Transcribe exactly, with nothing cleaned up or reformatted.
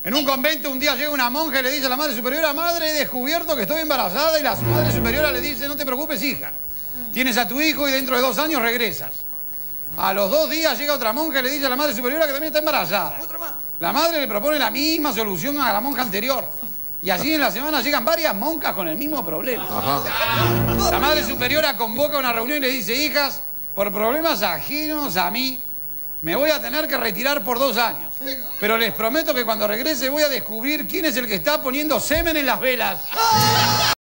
En un convento un día llega una monja y le dice a la madre superiora, madre, he descubierto que estoy embarazada, y la madre superiora le dice, no te preocupes, hija. Tienes a tu hijo y dentro de dos años regresas. A los dos días llega otra monja y le dice a la madre superiora que también está embarazada. La madre le propone la misma solución a la monja anterior. Y así en la semana llegan varias monjas con el mismo problema. Ajá. La madre superiora convoca una reunión y le dice, hijas, por problemas ajenos a mí, me voy a tener que retirar por dos años. Pero les prometo que cuando regrese voy a descubrir quién es el que está poniendo semen en las velas.